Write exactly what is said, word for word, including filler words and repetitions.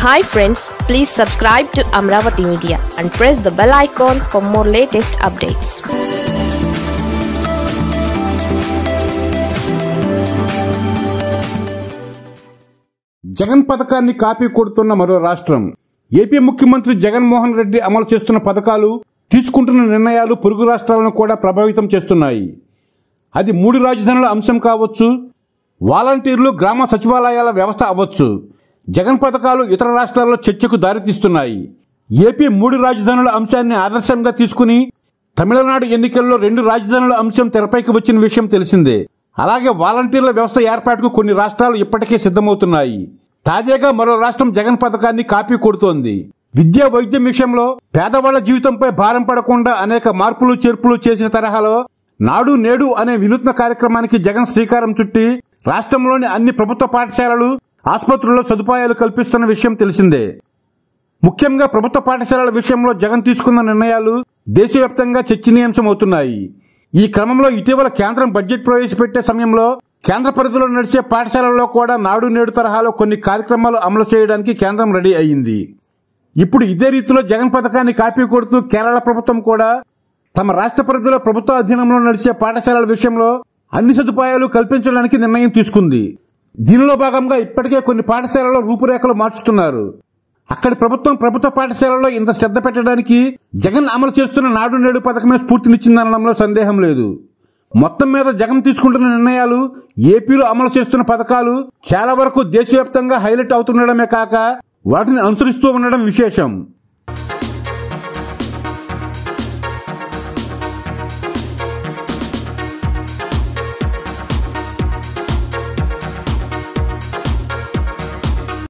Hi friends, please subscribe to Amaravathi Media and press the bell icon for more latest updates. Jagan పథకాన్ని copy కొడుతున్న మరో రాష్ట్రం. AP ముఖ్యమంత్రి జగన్మోహన్ రెడ్డి అమలు చేస్తున్న పథకాలు, తీసుకుంటున్న నిర్ణయాలు పొరుగు రాష్ట్రాలను కూడా ప్రభావితం చేస్తున్నాయి. అది మూడు రాజధానుల అంశం కావచ్చు, వాలంటీర్లు గ్రామ సచివాలయాల వ్యవస్థ అవ్వచ్చు. జగన్ పథకాలు ఇతర రాష్ట్రాల్లో చర్చకు దారితీస్తున్నాయి. ఏపీ మూడు రాజధానుల అంశాన్ని ఆదర్శంగా తీసుకుని తమిళనాడు ఎన్నికల్లో రెండు రాజధానుల అంశం తెరపైకి వచ్చిన విషయం తెలిసిందే. అలాగే వాలంటీర్ల వ్యవస్థ ఏర్పాటుకు కొన్ని రాష్ట్రాలు ఇప్పటికే సిద్ధమవుతున్నాయి. తాజాగా మరో రాష్ట్రం జగన్ పథకాన్ని కాపీ కొడుతోంది. విద్యా వైద్యం విషయంలో పేదవాళ్ల జీవితంపై భారం పడకుండా అనేక మార్పులు చేర్పులు చేసే తరహాలో నాడు నేడు అనే వినూత్న కార్యక్రమానికి జగన్ శ్రీకారం చుట్టి రాష్ట్రంలోని అన్ని ప్రభుత్వ పాఠశాలలు, ఆసుపత్రుల్లో సదుపాయాలు కల్పిస్తున్న విషయం తెలిసిందే. ముఖ్యంగా ప్రభుత్వ పాఠశాలల విషయంలో జగన్ తీసుకున్న నిర్ణయాలు దేశవ్యాప్తంగా చర్చనీయాంశమవుతున్నాయి. ఈ క్రమంలో ఇటీవల కేంద్రం బడ్జెట్ ప్రవేశపెట్టే సమయంలో కేంద్ర పరిధిలో నడిచే పాఠశాలల్లో కూడా నాడు నేడు తరహాలో కొన్ని కార్యక్రమాలు అమలు చేయడానికి కేంద్రం రెడీ అయ్యింది. ఇప్పుడు ఇదే రీతిలో జగన్ పథకాన్ని కాపీ కొడుతూ కేరళ ప్రభుత్వం కూడా తమ రాష్ట్ర పరిధిలో ప్రభుత్వ అధీనంలో నడిచే పాఠశాలల విషయంలో అన్ని సదుపాయాలు కల్పించడానికి నిర్ణయం తీసుకుంది. దీనిలో భాగంగా ఇప్పటికే కొన్ని పాఠశాలలో రూపురేఖలు మార్చుతున్నారు. అక్కడి ప్రభుత్వం ప్రభుత్వ పాఠశాలలో ఇంత శ్రద్ధ పెట్టడానికి జగన్ అమలు చేస్తున్న నాడు నేడు పథకమే స్ఫూర్తినిచ్చిందనడంలో సందేహం లేదు. మొత్తం మీద జగన్ తీసుకుంటున్న నిర్ణయాలు, ఏపీలో అమలు చేస్తున్న పథకాలు చాలా వరకు దేశవ్యాప్తంగా హైలైట్ అవుతుండడమే కాక వాటిని అనుసరిస్తూ ఉండడం విశేషం.